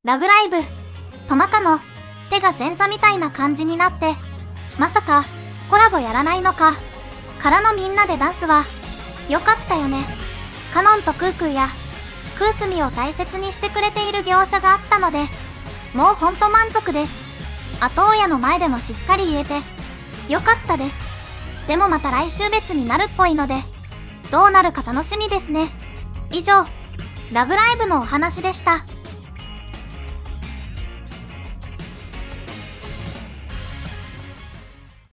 ラブライブ、トマカの手が前座みたいな感じになって、まさかコラボやらないのか。からのみんなでダンスは良かったよね。カノンとクークーやクースミを大切にしてくれている描写があったので、もうほんと満足です。後親の前でもしっかり言えて良かったです。でもまた来週別になるっぽいので、どうなるか楽しみですね。以上、ラブライブのお話でした。